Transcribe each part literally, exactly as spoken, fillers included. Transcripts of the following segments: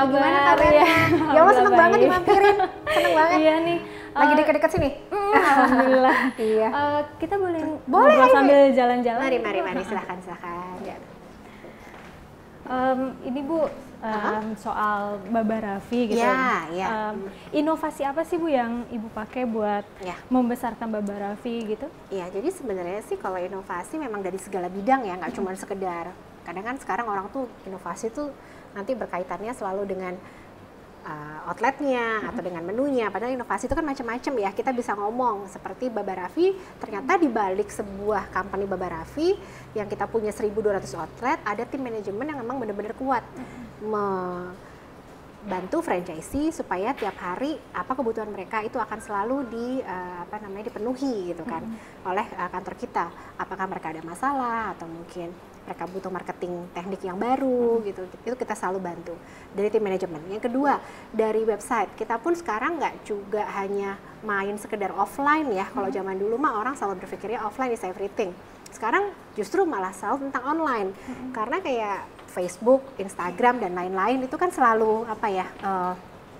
gimana kabarnya? Ya, ya Allah seneng banget dimampirin, seneng banget. Iya nih. Lagi uh, deket-deket sini? Mm, Alhamdulillah. Iya. Uh, kita boleh Boleh, ngobrol ayo, sambil jalan-jalan? Mari, mari, mari, silahkan, silahkan. Ya. Um, ini Bu, um, soal Baba Raffi gitu. Ya, ya. Um, inovasi apa sih Bu yang Ibu pakai buat ya. membesarkan Baba Raffi gitu? Ya, jadi sebenarnya sih kalau inovasi memang dari segala bidang ya, nggak hmm. cuma sekedar. Kadang kan sekarang orang tuh inovasi tuh nanti berkaitannya selalu dengan uh, outletnya hmm. atau dengan menunya. Padahal inovasi itu kan macam-macam ya. Kita bisa ngomong seperti Baba Raffi, ternyata di balik sebuah company Baba Raffi yang kita punya seribu dua ratus outlet, ada tim manajemen yang memang benar-benar kuat membantu franchisee supaya tiap hari apa kebutuhan mereka itu akan selalu di uh, apa namanya dipenuhi gitu kan mm-hmm. oleh uh, kantor kita. Apakah mereka ada masalah atau mungkin mereka butuh marketing teknik yang baru mm-hmm. gitu, itu kita selalu bantu dari tim manajemen. Yang kedua dari website, kita pun sekarang nggak juga hanya main sekedar offline ya. Kalau mm-hmm. zaman dulu mah orang selalu berpikirnya offline is everything. Sekarang justru malah selalu tentang online mm-hmm. karena kayak Facebook, Instagram dan lain-lain itu kan selalu apa ya uh,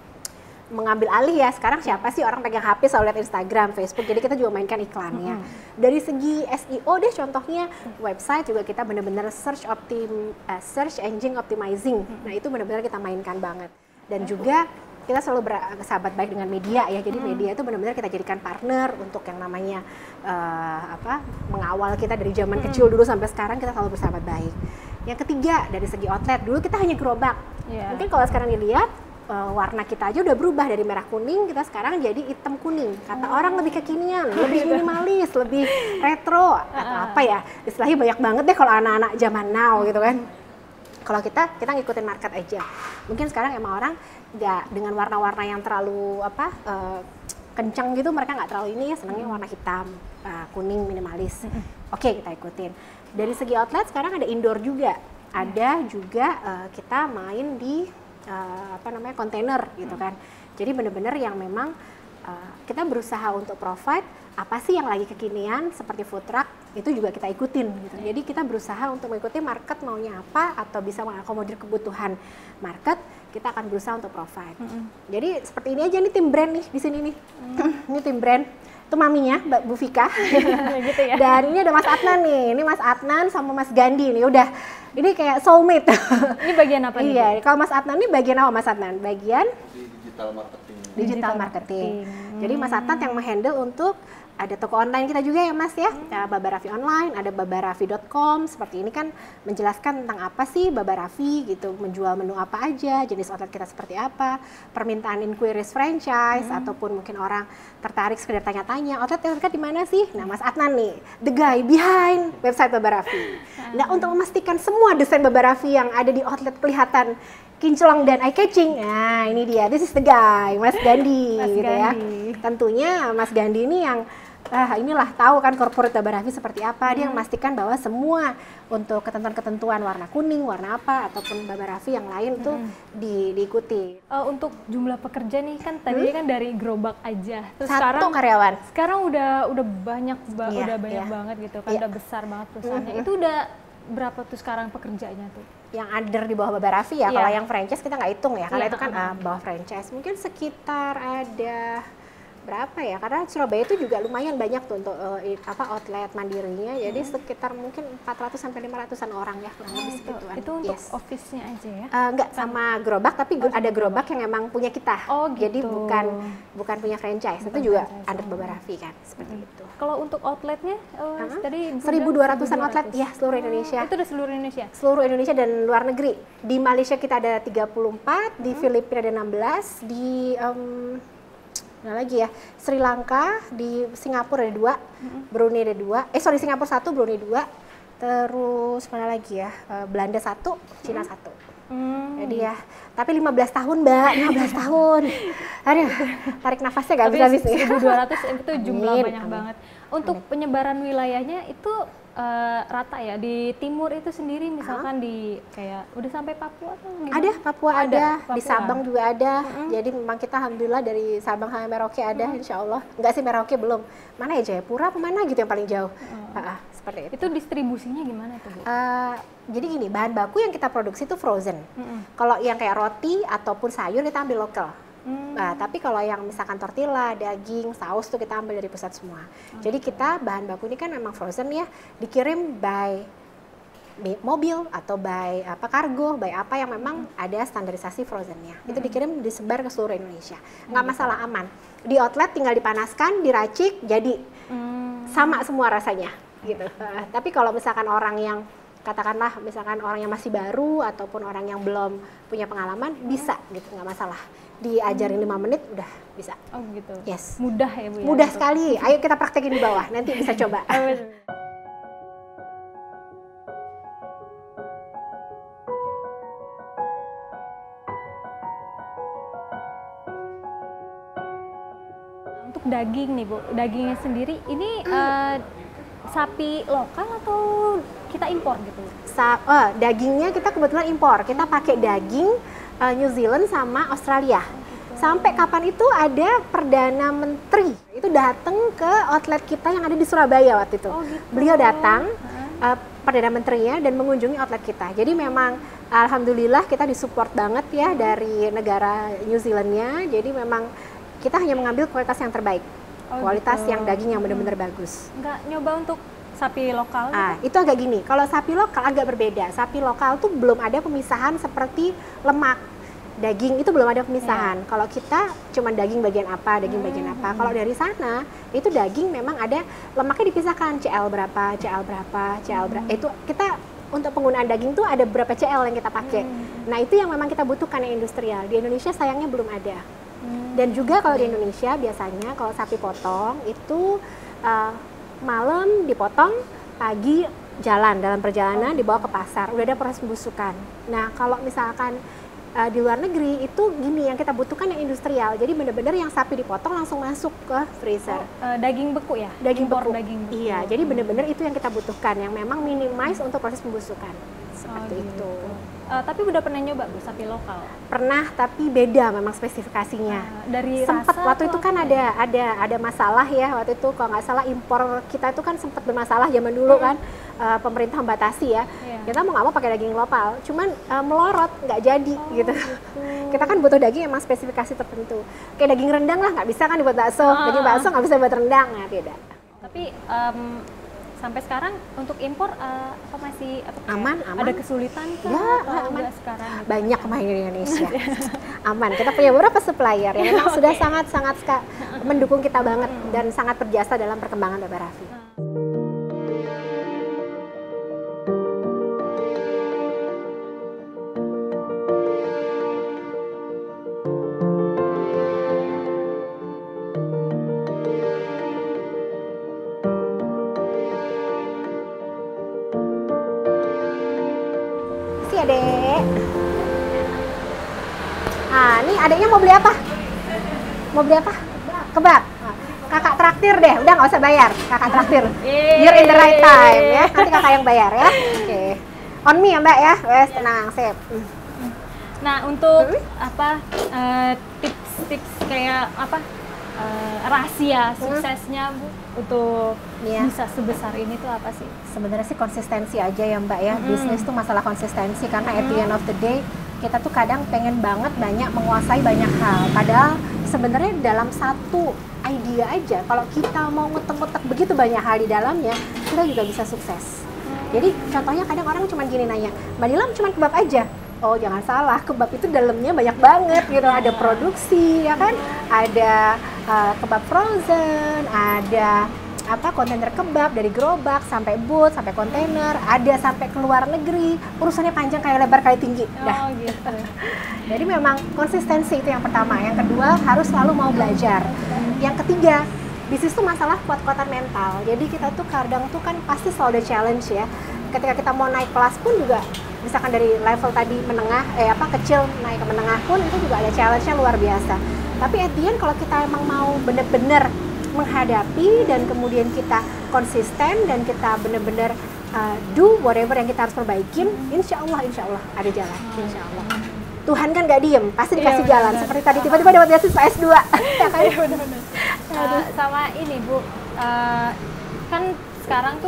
mengambil alih ya. Sekarang siapa sih orang pegang H P selalu lihat Instagram, Facebook, jadi kita juga mainkan iklannya. Mm-hmm. Dari segi S E O deh contohnya website juga kita benar-benar search optim uh, search engine optimizing. Mm-hmm. Nah itu benar-benar kita mainkan banget. Dan juga kita selalu bersahabat baik dengan media ya. Jadi hmm. media itu benar-benar kita jadikan partner untuk yang namanya uh, apa mengawal kita dari zaman hmm. kecil dulu sampai sekarang, kita selalu bersahabat baik. Yang ketiga dari segi outlet, dulu kita hanya gerobak. Yeah. Mungkin kalau sekarang dilihat uh, warna kita aja udah berubah dari merah kuning, kita sekarang jadi hitam kuning. Kata oh. orang lebih kekinian, lebih minimalis, lebih retro atau apa ya. Istilahnya banyak banget deh kalau anak-anak zaman now gitu kan. Kalau kita kita ngikutin market aja. Mungkin sekarang emang orang nggak dengan warna-warna yang terlalu apa uh, kencang gitu, mereka nggak terlalu ini ya, senangnya warna hitam, uh, kuning minimalis. Mm-hmm. Oke, kita ikutin. Dari segi outlet sekarang ada indoor juga, ada juga uh, kita main di uh, apa namanya kontainer gitu kan. Jadi benar-benar yang memang uh, kita berusaha untuk provide apa sih yang lagi kekinian seperti food truck, itu juga kita ikutin gitu. Jadi kita berusaha untuk mengikuti market maunya apa atau bisa mengakomodir kebutuhan market, kita akan berusaha untuk provide. Mm-hmm. Jadi seperti ini aja nih tim brand nih di sini nih. Mm. Ini tim brand. Itu maminya Mbak Bu Vika. Gitu ya. Dan ini ada Mas Adnan nih. Ini Mas Adnan sama Mas Gandhi nih. Udah ini kayak soulmate. Ini bagian apa nih? Iya, kalau Mas Adnan ini bagian apa Mas Adnan? Bagian di digital marketing. Digital, digital marketing. marketing. Jadi Mas Adnan yang menghandle untuk ada toko online kita juga ya Mas ya, hmm. Baba Raffi Online, ada baba raffi dot com, seperti ini kan menjelaskan tentang apa sih Baba Raffi gitu, menjual menu apa aja, jenis outlet kita seperti apa, permintaan inquiries franchise, hmm. ataupun mungkin orang tertarik sekedar tanya-tanya, outlet terdekat di mana sih? Nah Mas Adnan nih, the guy behind website Baba Raffi. Hmm. Nah untuk memastikan semua desain Baba Raffi yang ada di outlet kelihatan kinclong dan eye catching. Nah, ini dia. This is the guy, Mas Gandhi Mas gitu Gandhi. ya. Tentunya Mas Gandhi ini yang ah, inilah tahu kan corporate Baba Raffi seperti apa. Hmm. Dia yang memastikan bahwa semua untuk ketentuan-ketentuan warna kuning, warna apa ataupun Baba Raffi yang lain hmm. tuh di, diikuti. Uh, untuk jumlah pekerja nih kan tadi hmm? kan dari gerobak aja. Terus Satu sekarang karyawan. Sekarang udah udah banyak ba yeah, udah banyak yeah. banget gitu kan, yeah. udah besar banget perusahaannya. Hmm. Itu udah berapa tuh sekarang pekerjanya tuh? Yang under di bawah Baba Raffi ya, yeah. Kalau yang franchise kita nggak hitung ya, karena yeah. itu kan uh, bawah franchise. Mungkin sekitar ada berapa ya? Karena Surabaya itu juga lumayan banyak tuh untuk uh, apa outlet mandirinya. Hmm. Jadi sekitar mungkin empat ratus sampai lima ratusan orang ya, kurang lebih segituan. Itu untuk yes. office-nya aja ya? Uh, enggak sama gerobak, tapi oh, ada gerobak yang emang punya kita. Oh gitu. Jadi bukan bukan punya franchise. Bukan itu juga franchise. Under Baba Raffi kan, seperti hmm. itu. Kalau untuk outletnya uh, uh-huh. tadi seribu dua ratusan outlet ya seluruh Indonesia. Oh, itu udah seluruh Indonesia? Seluruh Indonesia dan luar negeri. Di Malaysia kita ada tiga puluh empat, di hmm. Filipina ada enam belas, di um, nah lagi ya, Sri Lanka, di Singapura ada dua, mm-hmm. Brunei ada dua, eh sorry Singapura satu, Brunei dua, terus mana lagi ya, uh, Belanda satu, Cina mm-hmm. satu. Mm. Jadi ya, tapi lima belas tahun Mbak, lima belas tahun. Aduh, tarik nafasnya gak habis-habis nih. seribu dua ratus itu jumlah Amin. banyak Amin. banget. Untuk Amin. penyebaran wilayahnya itu uh, rata ya, di timur itu sendiri misalkan huh? di kayak udah sampai Papua atau gimana? Ada, Papua ada, ada. Papua. Di Sabang juga ada. Mm-hmm. Jadi memang kita alhamdulillah dari Sabang sampai Merauke ada, mm-hmm. insya Allah. Enggak sih Merauke belum. Mana ya Jayapura, kemana gitu yang paling jauh. Mm-hmm. uh, seperti itu. Itu distribusinya gimana tuh, Bu? Uh, jadi gini, bahan baku yang kita produksi itu frozen. Mm-hmm. Kalau yang kayak roti ataupun sayur kita ambil lokal. Mm. Nah, tapi kalau yang misalkan tortilla, daging, saus tuh kita ambil dari pusat semua. Oh, jadi kita bahan baku ini kan memang frozen ya, dikirim by mobil atau by apa kargo, by apa yang memang hmm. ada standarisasi frozennya. Hmm. Itu dikirim disebar ke seluruh Indonesia. Nggak hmm. masalah, aman. Di outlet tinggal dipanaskan, diracik, jadi hmm. sama semua rasanya gitu. Uh, tapi kalau misalkan orang yang katakanlah misalkan orang yang masih baru ataupun orang yang belum punya pengalaman hmm. bisa gitu, nggak masalah. Diajarin lima menit udah bisa. Oh gitu. Yes. Mudah ya, Bu ya. Mudah sekali. Ayo kita praktekin di bawah. Nanti bisa coba. Untuk daging nih, Bu, dagingnya sendiri ini hmm. uh, sapi lokal atau kita impor gitu? Sa oh, dagingnya kita kebetulan impor. Kita pakai daging uh, New Zealand sama Australia. Gitu. Sampai kapan itu ada Perdana Menteri itu datang ke outlet kita yang ada di Surabaya waktu itu. Oh, gitu. Beliau datang, uh, Perdana Menterinya, dan mengunjungi outlet kita. Jadi memang alhamdulillah kita disupport banget ya dari negara New Zealandnya. Jadi memang kita hanya mengambil kualitas yang terbaik, oh, kualitas gitu. Yang daging yang benar-benar hmm. bagus. Nggak nyoba untuk sapi lokal? Ah, itu agak gini, kalau sapi lokal agak berbeda. Sapi lokal tuh belum ada pemisahan seperti lemak, daging itu belum ada pemisahan. Yeah. Kalau kita cuma daging bagian apa, daging hmm. bagian apa. Kalau dari sana itu daging memang ada lemaknya dipisahkan, C L berapa, C L berapa, C L berapa. Hmm. Itu kita untuk penggunaan daging tuh ada berapa C L yang kita pakai. Hmm. Nah itu yang memang kita butuhkan yang industrial. Di Indonesia sayangnya belum ada. Hmm. Dan juga kalau di Indonesia biasanya kalau sapi potong itu uh, malam dipotong, pagi jalan dalam perjalanan dibawa ke pasar, udah ada proses pembusukan. Nah kalau misalkan uh, di luar negeri itu gini, yang kita butuhkan yang industrial, jadi benar-benar yang sapi dipotong langsung masuk ke freezer. Oh, uh, daging beku ya? Daging Impor beku. Daging beku. Iya, jadi benar-benar itu yang kita butuhkan, yang memang minimize untuk proses pembusukan. Seperti oh, gitu. itu. Uh, tapi udah pernah nyoba, Bu, sapi lokal? Pernah, tapi beda memang spesifikasinya. Uh, dari sempat rasa waktu itu kan ya? ada ada ada masalah ya waktu itu, kalau nggak salah impor kita itu kan sempat bermasalah zaman dulu hmm. kan, uh, pemerintah membatasi ya. Yeah. Kita mau nggak mau pakai daging lokal, cuman uh, melorot nggak jadi oh, gitu. gitu. Kita kan butuh daging emang spesifikasi tertentu. Kayak daging rendang lah nggak bisa kan dibuat bakso, uh, daging bakso nggak bisa buat rendang, nah beda. Tapi um, sampai sekarang untuk impor uh, apa masih apa, aman, aman. Ada kesulitan kan? Ya, aman sekarang. Gitu. Banyak main di Indonesia. Aman. Kita punya beberapa supplier yang memang okay. sudah sangat-sangat mendukung kita banget hmm. dan sangat berjasa dalam perkembangan Baba Raffi. Hmm. Adek. Nah, ini adeknya mau beli apa? Mau beli apa? Kebab. Nah, kakak traktir deh, udah nggak usah bayar. Kakak traktir. You're in the right time ya. Nanti kakak yang bayar ya. Oke. Okay. On me ya Mbak ya. Wes, tenang, sip. Nah, untuk hmm? apa tips-tips uh, kayak apa uh, rahasia suksesnya Bu untuk yeah. bisa sebesar ini tuh apa sih? Sebenarnya sih konsistensi aja ya Mbak ya. Mm. Bisnis tuh masalah konsistensi, karena mm. at the end of the day kita tuh kadang pengen banget banyak menguasai banyak hal. Padahal sebenarnya dalam satu idea aja, kalau kita mau ngutek-ngutek begitu banyak hal di dalamnya, kita juga bisa sukses. Mm. Jadi contohnya kadang orang cuma gini nanya, Mbak Nilam cuma kebab aja. Oh jangan salah, kebab itu dalamnya banyak banget gitu. Ada produksi ya kan, ada uh, kebab frozen, ada apa kontainer kebab dari gerobak sampai booth sampai kontainer, ada sampai ke luar negeri, urusannya panjang kayak lebar kali tinggi. Dah. Oh, gitu. Jadi memang konsistensi itu yang pertama. Yang kedua harus selalu mau belajar. Yang ketiga, bisnis itu masalah kuat-kuatan mental. Jadi kita tuh kadang tuh kan pasti selalu ada challenge ya. Ketika kita mau naik kelas pun juga, misalkan dari level tadi menengah, eh apa kecil naik ke menengah pun itu juga ada challenge-nya luar biasa. Tapi at the end kalau kita emang mau bener-bener menghadapi dan kemudian kita konsisten dan kita bener-bener uh, do whatever yang kita harus perbaikin, insya Allah, insya Allah ada jalan, insya Allah. Tuhan kan gak diem, pasti dikasih iya, jalan. Seperti tadi tiba-tiba dapat beasiswa S dua. Ya, iya, bener-bener. Uh, sama ini Bu, uh, kan sekarang tuh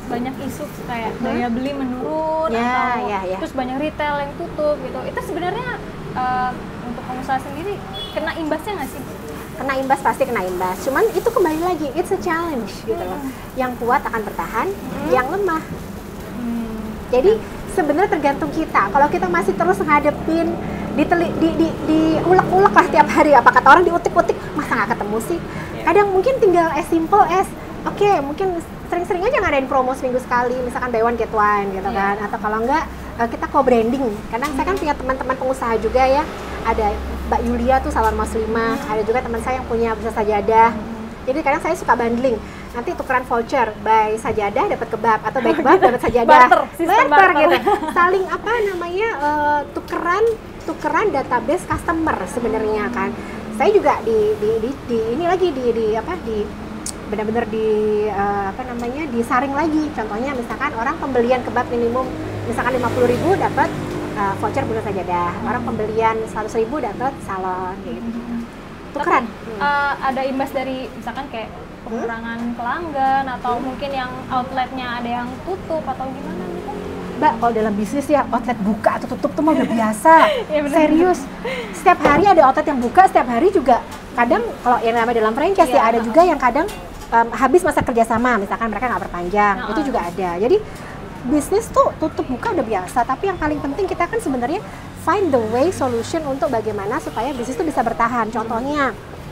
banyak isu kayak daya beli menurun ya, atau ya, ya. terus banyak retail yang tutup gitu. Itu sebenarnya uh, untuk pengusaha sendiri kena imbasnya nggak sih? Kena imbas, pasti kena imbas. Cuman itu kembali lagi, it's a challenge gitu loh. Hmm. Yang kuat akan bertahan, hmm. yang lemah. Hmm. Jadi sebenarnya tergantung kita. Kalau kita masih terus ngadepin, diteli, di, di, di ulek-ulek lah tiap hari, apa kata orang diutik-utik, masa nggak ketemu sih? Kadang mungkin tinggal as simple as, oke okay, mungkin sering-sering aja ngadain promo seminggu sekali, misalkan buy one get one gitu kan. Atau kalau enggak, kita co-branding. Karena saya kan punya teman-teman pengusaha juga ya. Ada Mbak Yulia tuh salon muslimah, ada juga teman saya yang punya bursa sajadah. Jadi kadang saya suka bundling. Nanti tukeran voucher, buy sajadah dapat kebab atau buy kebab dapat sajadah. barter, barter, barter gitu. Saling apa namanya uh, tukeran tukeran database customer sebenarnya kan. Saya juga di, di, di, di ini lagi di, di apa di benar-benar di uh, apa namanya disaring lagi. Contohnya misalkan orang pembelian kebab minimum misalkan lima puluh ribu dapat uh, voucher bursa sajadah. Orang pembelian seratus ribu dapat salon gitu. Tukeran. Tapi, uh, ada imbas dari misalkan kayak pengurangan hmm? pelanggan atau hmm? mungkin yang outletnya ada yang tutup atau gimana gitu? Mbak, kalau dalam bisnis ya outlet buka atau tutup tuh mah udah biasa. Ya, serius. Setiap hari ada outlet yang buka, setiap hari juga kadang kalau yang namanya dalam franchise ya, ya ada juga yang kadang um, habis masa kerjasama, misalkan mereka nggak berpanjang, nah, itu juga ada. Jadi bisnis tuh tutup buka udah biasa, tapi yang paling penting kita kan sebenarnya find the way solution untuk bagaimana supaya bisnis itu bisa bertahan. Contohnya,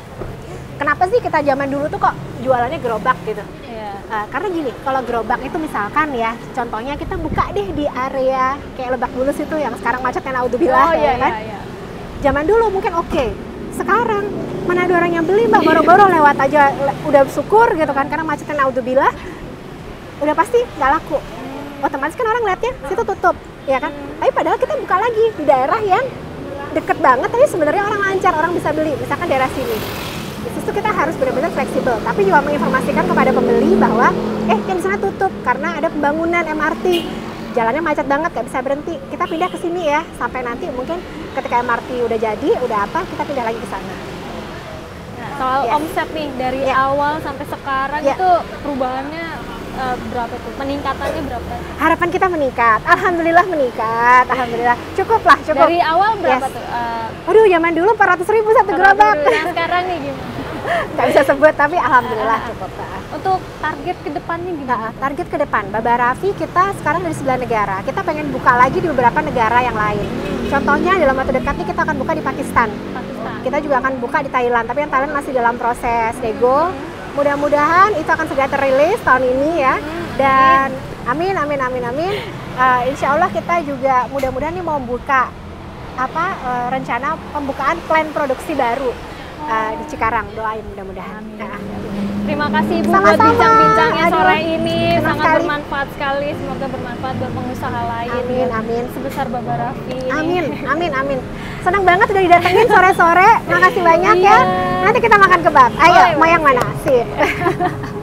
kenapa sih kita zaman dulu tuh kok jualannya gerobak gitu? Yeah. Uh, karena gini, kalau gerobak itu misalkan ya, contohnya kita buka deh di area kayak Lebak Bulus itu yang sekarang macetnya naudzubillah, oh, ya, kan? Yeah, yeah. Zaman dulu mungkin oke, okay. Sekarang mana ada orang yang beli mbak, baru-baru lewat aja udah syukur gitu kan, karena macetnya naudzubillah, udah pasti nggak laku. Otomatis kan orang lihatnya situ tutup, ya kan? Tapi padahal kita buka lagi di daerah yang deket banget, tapi sebenarnya orang lancar, orang bisa beli, misalkan daerah sini. Bisnis itu kita harus benar-benar fleksibel, tapi juga menginformasikan kepada pembeli bahwa eh yang di sana tutup karena ada pembangunan M R T, jalannya macet banget, nggak bisa berhenti. Kita pindah ke sini ya, sampai nanti mungkin ketika M R T udah jadi, udah apa, kita pindah lagi ke sana. Nah, soal yes. omset nih dari yeah. awal sampai sekarang yeah. itu perubahannya uh, berapa tuh? Peningkatannya berapa? Harapan kita meningkat, alhamdulillah meningkat, alhamdulillah cukup lah, cukup. Dari awal berapa yes. tuh? Uh, Waduh, zaman dulu empat ratus ribu satu gerobak. Nah sekarang nih gimana? Nggak bisa sebut, tapi alhamdulillah uh, cukup. Untuk target ke depannya gimana? Nah, target ke depan, Baba Raffi kita sekarang dari sembilan negara. Kita pengen buka lagi di beberapa negara yang lain. Contohnya dalam waktu dekat ini kita akan buka di Pakistan. Pakistan. Kita juga akan buka di Thailand, tapi yang Thailand masih dalam proses nego. Mudah-mudahan itu akan segera terilis tahun ini ya. Dan amin, amin, amin, amin. Uh, insya Allah kita juga mudah-mudahan nih mau buka apa uh, rencana pembukaan plan produksi baru uh, di Cikarang. Doain mudah-mudahan. Nah. Terima kasih Ibu Sama-sama. buat bincang-bincangnya sore ini, sangat sekali. bermanfaat sekali. Semoga bermanfaat buat pengusaha lain. Amin, amin. Sebesar Baba Raffi. Amin, amin, amin. Senang banget udah didatengin sore-sore. Makasih banyak ya. Nanti kita makan kebab. Ayo, mau yang mana? Sip.